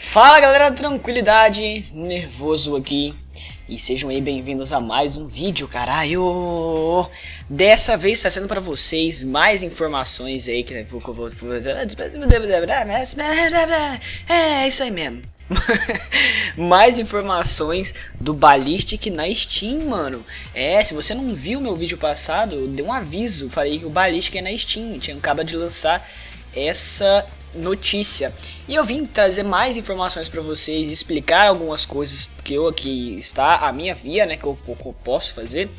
Fala galera, tranquilidade, nervoso aqui. E sejam aí bem-vindos a mais um vídeo, caralho. Dessa vez está sendo para vocês mais informações aí que eu vou... É isso aí mesmo. Mais informações do Ballistic na Steam, mano. Se você não viu meu vídeo passado, eu dei um aviso, falei que o Ballistic é na Steam, tinha acabado de lançar essa notícia. E eu vim trazer mais informações para vocês, explicar algumas coisas que eu aqui está a minha via, né, que eu posso fazer.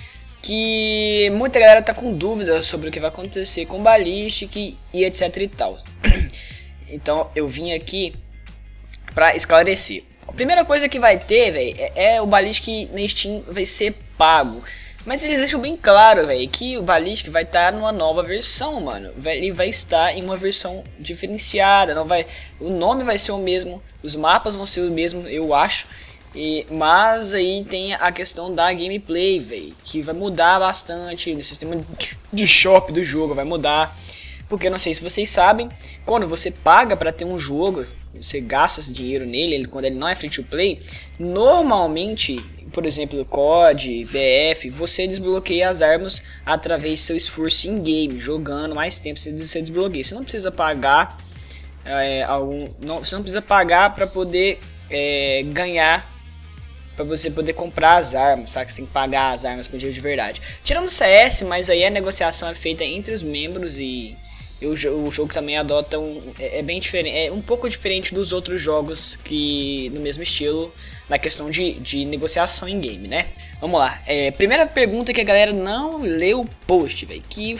Que muita galera tá com dúvidas sobre o que vai acontecer com o Ballistic e etc e tal. Então eu vim aqui para esclarecer. A primeira coisa que vai ter, velho, é o Ballistic na Steam vai ser pago. Mas eles deixam bem claro, velho, que o Ballistic vai estar numa nova versão, mano. Ele vai estar em uma versão diferenciada, não vai, o nome vai ser o mesmo, os mapas vão ser o mesmo, eu acho. Mas aí tem a questão da gameplay, velho, que vai mudar bastante, o sistema de shop do jogo vai mudar. Porque eu não sei se vocês sabem, quando você paga para ter um jogo, você gasta esse dinheiro nele, quando ele não é free to play, normalmente, por exemplo, COD, BF, você desbloqueia as armas através do seu esforço em game, jogando mais tempo, você desbloqueia. Você não precisa pagar você não precisa pagar para poder ganhar, para você poder comprar as armas, sabe? Você tem que pagar as armas com dinheiro de verdade. Tirando o CS, mas aí a negociação é feita entre os membros e o jogo também adota bem diferente, é um pouco diferente dos outros jogos que no mesmo estilo na questão de negociação em game, né? Vamos lá. Primeira pergunta que a galera não leu o post, velho, que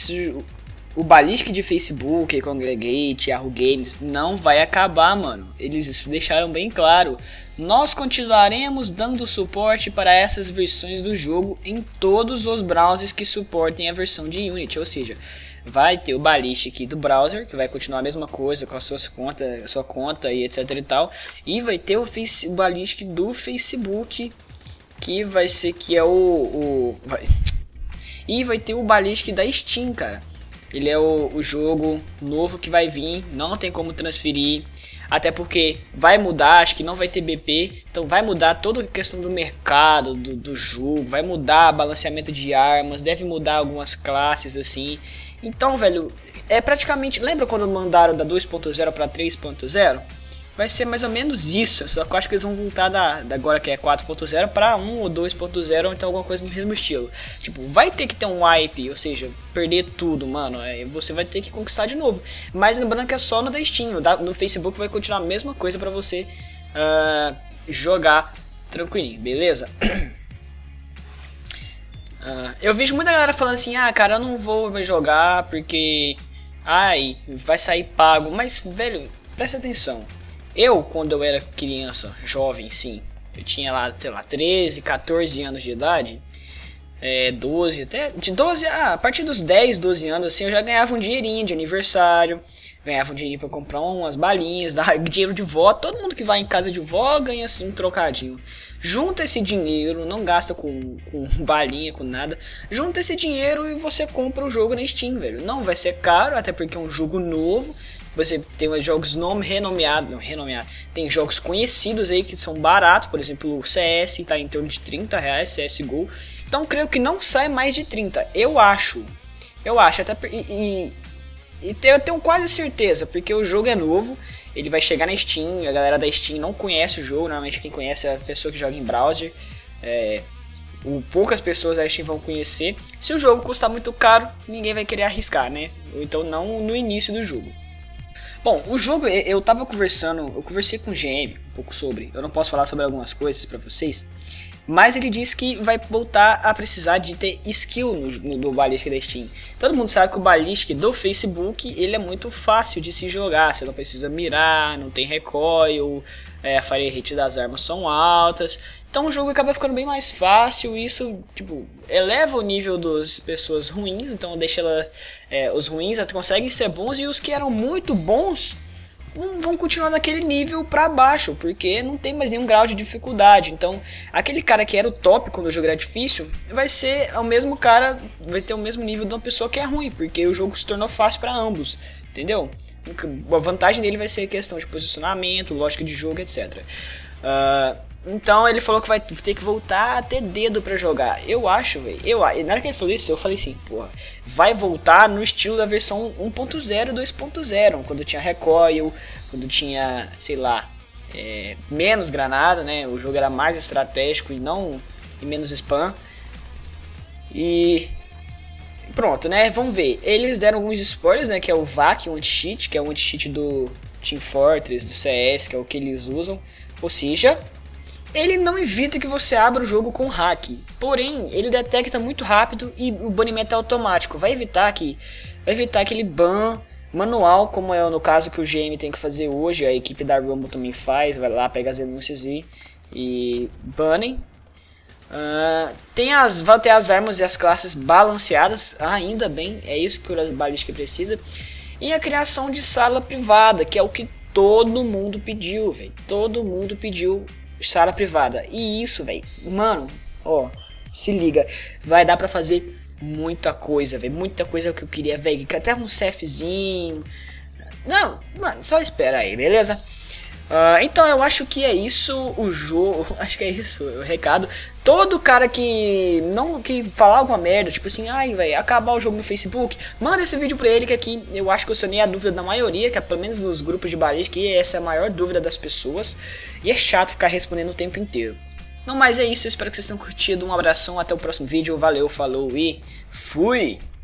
o Ballistic de Facebook, Congregate, Yahoo Games não vai acabar, mano. Eles deixaram bem claro. Nós continuaremos dando suporte para essas versões do jogo em todos os browsers que suportem a versão de Unity, ou seja, vai ter o Ballistic do browser, que vai continuar a mesma coisa com a sua conta e etc e tal. E vai ter o Ballistic do Facebook, que vai ser E vai ter o Ballistic da Steam, cara. Ele é o jogo novo que vai vir, não tem como transferir. Até porque vai mudar, acho que não vai ter BP. Então vai mudar toda a questão do mercado, do jogo. Vai mudar balanceamento de armas, deve mudar algumas classes assim. Então, velho, é praticamente... Lembra quando mandaram da 2.0 para 3.0? Vai ser mais ou menos isso. Só que eu acho que eles vão voltar da agora que é 4.0 para 1 ou 2.0, ou então alguma coisa no mesmo estilo. Tipo, vai ter que ter um wipe, ou seja, perder tudo, mano. Você vai ter que conquistar de novo. Mas lembrando que é só no da Steam. No Facebook vai continuar a mesma coisa para você jogar tranquilinho, beleza? Eu vejo muita galera falando assim, cara, eu não vou mais jogar porque vai sair pago. Mas, velho, presta atenção. Quando eu era criança, jovem, sim, eu tinha lá, sei lá, 13, 14 anos de idade, 12, até de 12, a partir dos 10, 12 anos, assim, eu já ganhava um dinheirinho de aniversário, ganhava um dinheirinho pra comprar umas balinhas, dar dinheiro de vó. Todo mundo que vai em casa de vó ganha assim um trocadinho. Junta esse dinheiro, não gasta com balinha, com nada. Junta esse dinheiro e você compra o jogo na Steam, velho. Não vai ser caro, até porque é um jogo novo. Você tem jogos renomeados, tem jogos conhecidos aí que são baratos, por exemplo o CS está em torno de R$30, CSGO. Então creio que não sai mais de 30, eu acho, até eu tenho quase certeza, porque o jogo é novo, ele vai chegar na Steam, a galera da Steam não conhece o jogo, normalmente quem conhece é a pessoa que joga em browser, poucas pessoas da Steam vão conhecer. Se o jogo custar muito caro, ninguém vai querer arriscar, né? Ou então não no início do jogo. Bom, o jogo, eu conversei com o GM um pouco sobre, eu não posso falar sobre algumas coisas pra vocês, mas ele disse que vai voltar a precisar de ter skill no Ballistic da Steam. Todo mundo sabe que o Ballistic do Facebook, ele é muito fácil de se jogar, você não precisa mirar, não tem recoil, a fire rate das armas são altas. Então o jogo acaba ficando bem mais fácil e isso, tipo, eleva o nível das pessoas ruins, então deixa os ruins até conseguem ser bons e os que eram muito bons vão continuar naquele nível pra baixo, porque não tem mais nenhum grau de dificuldade. Então, aquele cara que era o top quando o jogo era difícil, vai ser o mesmo cara, vai ter o mesmo nível de uma pessoa que é ruim, porque o jogo se tornou fácil pra ambos, entendeu? A vantagem dele vai ser a questão de posicionamento, lógica de jogo, etc. Então ele falou que vai ter que voltar a ter dedo pra jogar. Eu acho, velho. Na hora que ele falou isso, eu falei assim, porra, vai voltar no estilo da versão 1.0 2.0, quando tinha recoil, quando tinha, sei lá, menos granada, né? O jogo era mais estratégico e menos spam. E pronto, né? Vamos ver. Eles deram alguns spoilers, né? Que é o VAC, o anti-cheat, que é o anti-cheat do Team Fortress, do CS, que é o que eles usam. Ou seja, ele não evita que você abra o jogo com hack, porém ele detecta muito rápido e o banimento é automático. Vai evitar aquele ban manual, como é no caso que o GM tem que fazer hoje. A equipe da Rumble também faz, vai lá, pega as denúncias e banem. Vão ter as armas e as classes balanceadas, ainda bem, é isso que o Ballistic precisa. E a criação de sala privada, que é o que todo mundo pediu, velho. Todo mundo pediu sala privada. E isso, velho, mano, ó, se liga, vai dar pra fazer muita coisa, velho. Muita coisa que eu queria, velho. Até um CFzinho. Não, mano, só espera aí, beleza? Então eu acho que é isso o jogo, acho que é isso o recado. Todo cara que falar alguma merda, tipo assim, ai velho, acabar o jogo no Facebook, manda esse vídeo pra ele, que aqui eu acho que eu sanei a dúvida da maioria, que é pelo menos nos grupos de balística, que essa é a maior dúvida das pessoas. E é chato ficar respondendo o tempo inteiro. Não, mas é isso, eu espero que vocês tenham curtido, um abração, até o próximo vídeo, valeu, falou e fui!